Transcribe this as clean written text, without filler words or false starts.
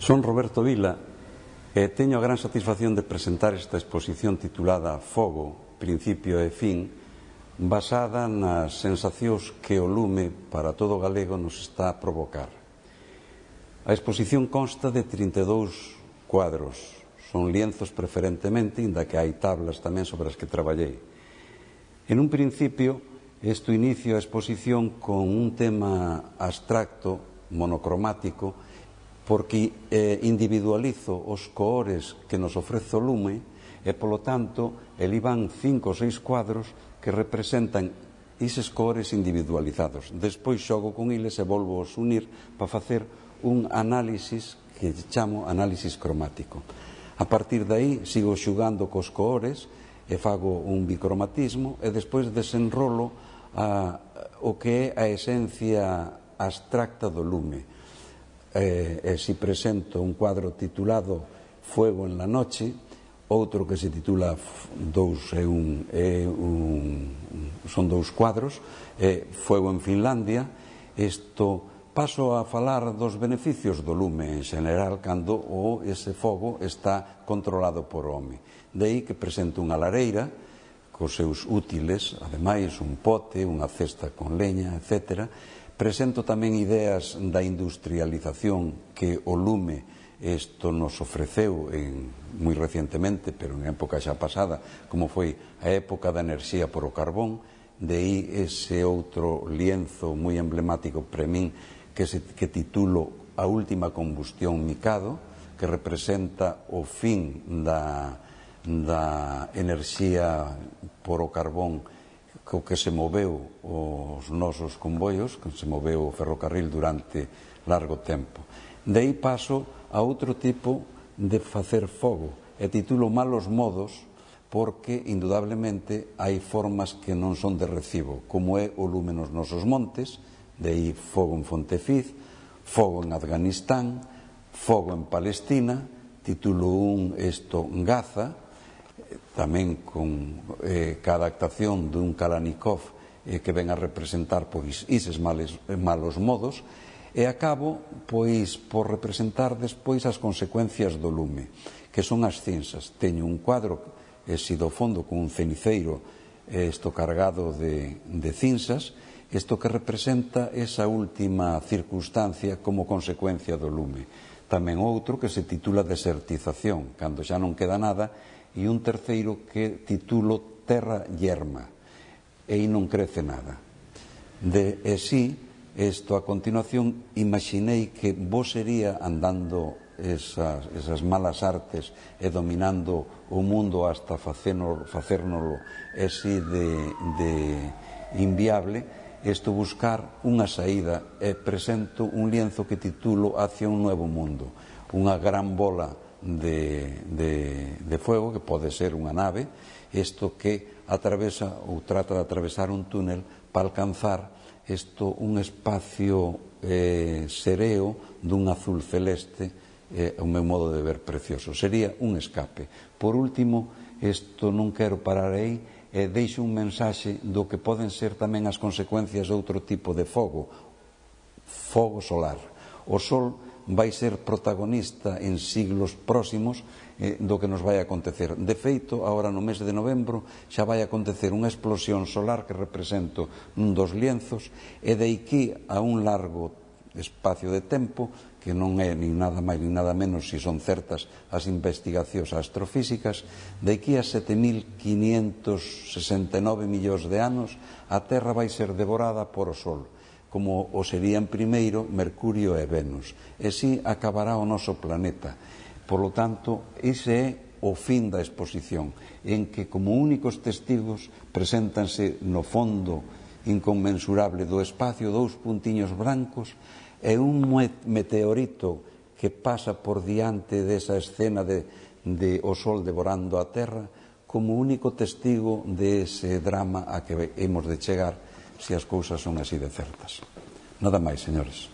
Son Roberto Vila e teño a gran satisfacción de presentar esta exposición titulada Fogo, principio e fin, basada nas sensacións que o lume para todo o galego nos está a provocar. A exposición consta de 32 cuadros, son lienzos preferentemente, inda que hai tablas tamén sobre as que traballei. En un principio, isto inicio a exposición con un tema abstracto, monocromático, porque individualizo os colores que nos ofrece o lume e, polo tanto, ali van 5 ou 6 cuadros que representan eses colores individualizados. Despois xogo con eles e volvo os unir para facer un análisis que chamo análisis cromático. A partir de aí sigo xugando cos colores e fago un bicromatismo e despois desenrolo o que é a esencia abstracta do lume. Si presento un cuadro titulado Fuego en la noche, outro que se titula son dous cuadros, Fuego en Finlandia. Paso a falar dos beneficios do lume en general cando ese fogo está controlado por home. De aí que presento unha lareira cos seus útiles, ademais un pote, unha cesta con leña, etcétera. Presento tamén ideas da industrialización que o lume nos ofreceu moi recientemente, pero en época xa pasada, como foi a época da enerxía por o carbón. De aí ese outro lienzo moi emblemático para min que titulo A última combustión Mikado, que representa o fin da enerxía por o carbón co que se moveu os nosos convoios, que se moveu o ferrocarril durante largo tempo. De aí paso a outro tipo de facer fogo e titulo Malos modos, porque indudablemente hai formas que non son de recibo, como é o lume nos nosos montes. De aí Fogo en Fontefid, Fogo en Afganistán, Fogo en Palestina, titulo Gaza, tamén con cada adaptación dun Kalanikov que ven a representar eses malos modos, e acabo por representar despois as consecuencias do lume, que son as cinzas. Teño un cuadro do fondo con un ceniceiro cargado de cinzas, isto que representa esa última circunstancia como consecuencia do lume. Tamén outro que se titula Desertización, cando xa non queda nada, e un terceiro que titulo Terra yerma, e aí non crece nada. E si, a continuación, imaginei que vos sería andando esas malas artes e dominando o mundo hasta facérnolo así de inviable, buscar unha saída, e presento un lienzo que titulo Hacia un nuevo mundo, unha gran bola de fuego que pode ser unha nave, que atravesa ou trata de atravesar un túnel para alcanzar un espacio sereo dun azul celeste, o meu modo de ver precioso. Sería un escape. Por último, non quero parar aí, e deixo un mensaxe do que poden ser tamén as consecuencias de outro tipo de fogo solar. O sol vai ser protagonista en siglos próximos do que nos vai acontecer. De feito, agora no mes de novembro xa vai acontecer unha explosión solar que represento nun dos lienzos, e de aquí a un largo espacio de tempo, que non é nin nada máis nin nada menos se son certas as investigacións astrofísicas, de aquí a 7.569 millóns de anos a Terra vai ser devorada por o Sol, como o serían primeiro Mercurio e Venus, e si acabará o noso planeta. Por lo tanto, ese é o fin da exposición, en que como únicos testigos preséntanse no fondo inconmensurable do espacio dous puntiños brancos e un meteorito que pasa por diante desa escena de o Sol devorando a Terra, como único testigo dese drama a que hemos de chegar se as cousas son así de certas. Nada máis, señores.